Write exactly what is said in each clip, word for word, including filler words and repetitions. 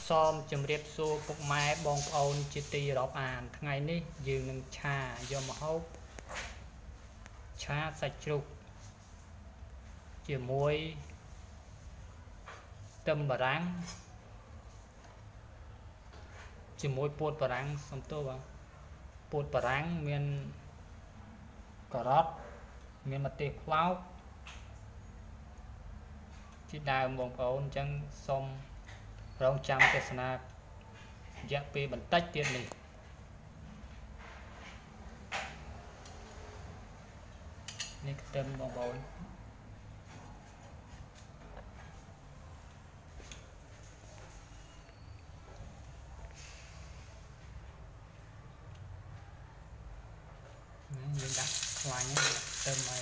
xóm chấm riệp xua phục máy bong ôn chỉ tì rộp àn ngày ní dường nâng trà do mà hốc trà sạch trục chỉ muối tâm bà ráng chỉ muối bột bà ráng xong tôi vào bột bà ráng miền cà rốt miền mặt tiệp pháo chỉ đào bong ôn chẳng xong rong trăm cái sna dạ pê bẩn tách tiền này này tâm bong bóng mình đặt ngoài nhé tâm này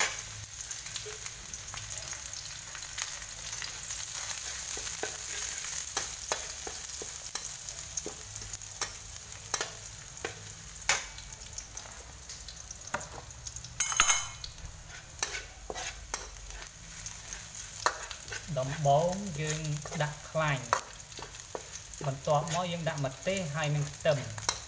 đóng bốn dương đặt lành mình toàn mỗi dương đặt mật tế hai mình tầm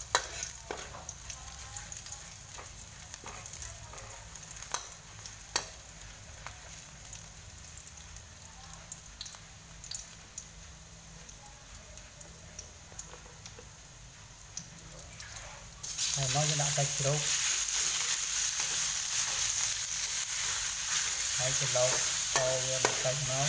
nói với đã sạch rốt hãy cho lâu sau mình sạch nó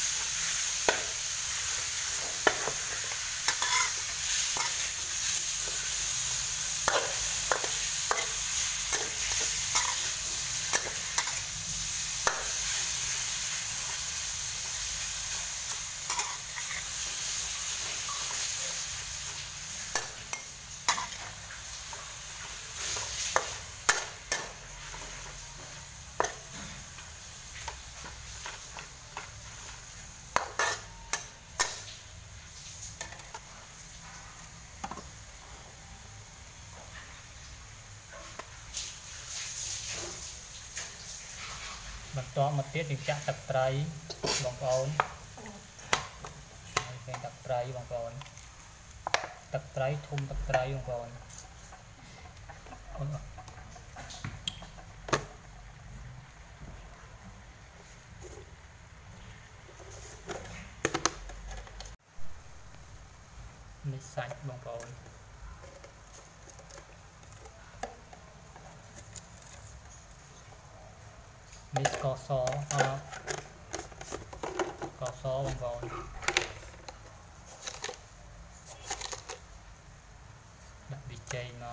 mình to một tiết thì chạm tập trái bằng ôn tập trái bằng ôn tập trái thun tập trái bằng ôn mình sạch bằng ôn mình có xó à, có xó bằng ôn đặt bị chay nó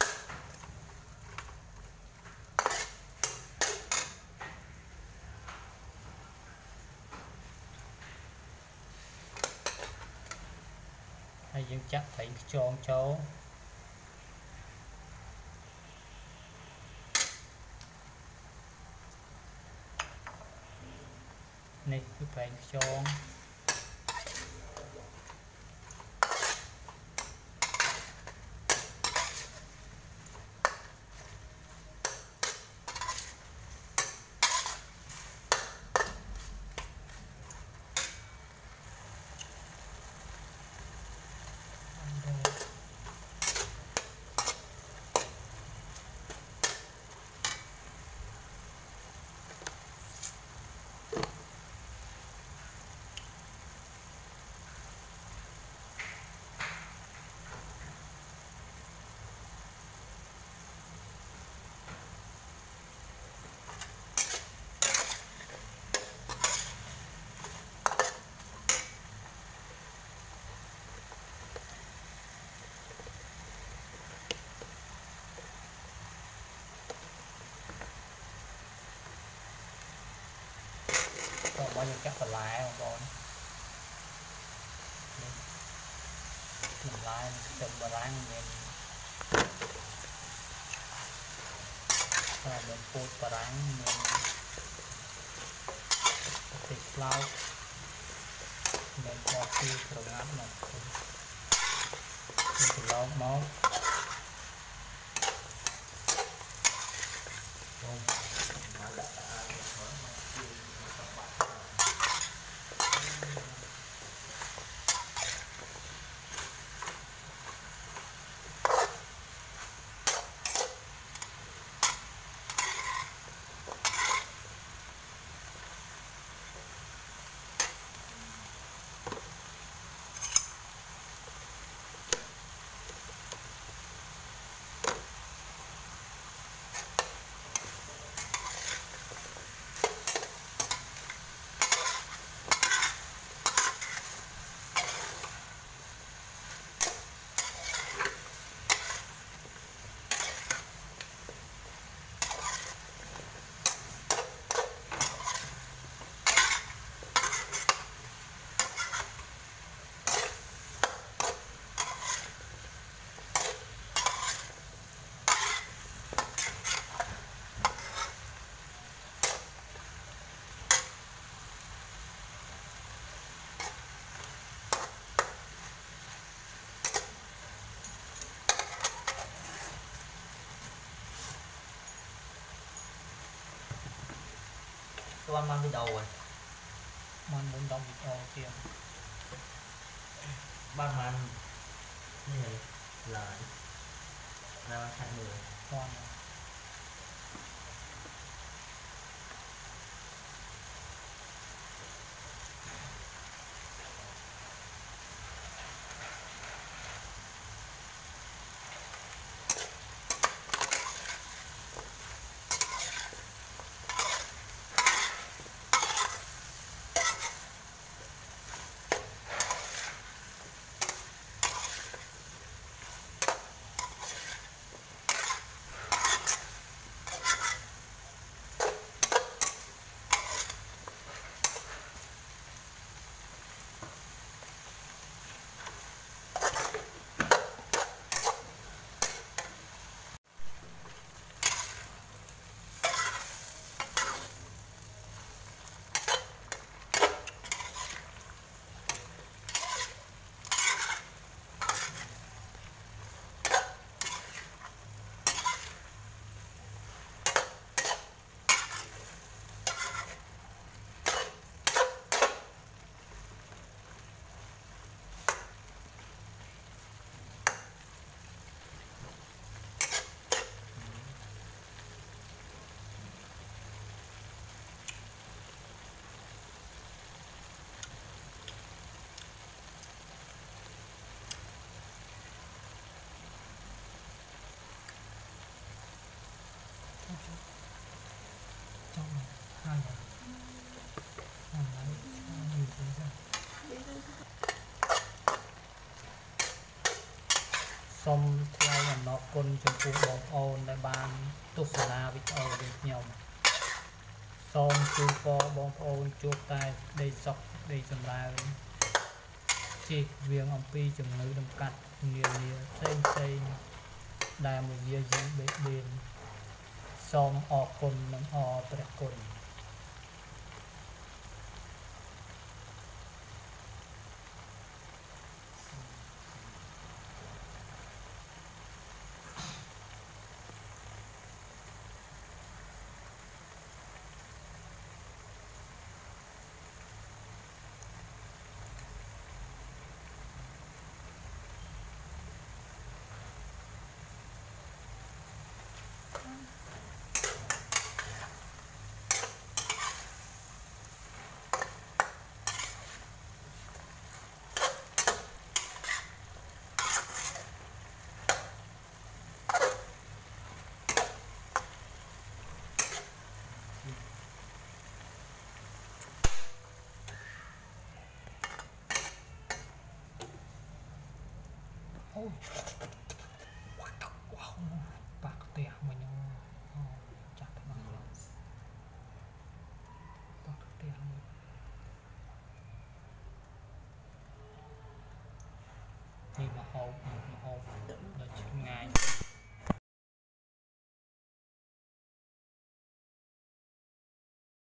hay dương chắc thấy tròn cháu này cứ phải tròn còn bao nhiêu các phần lại không con mình lại từng bờ rang mình và mình phút bờ rang mình thịt lau mình cho khi rồi ngắt mà mình lau máu toàn mang video rồi man muốn đọc video tiền ban màn như này là là hai mươi toàn trong hai ngày hai ngày nhìn thấy ra xong theo là nó quân trong cuộc bóng ôn để bàn tục xả la với ôn được nhau xong chú có bóng ôn chuột tay đầy dọc đầy dầm la chỉ viên ông pi chừng nữ đâm cắt nhiều nhiều xây xây đài một dây dính bế bên xong ọ con nâng ọ bạch con oh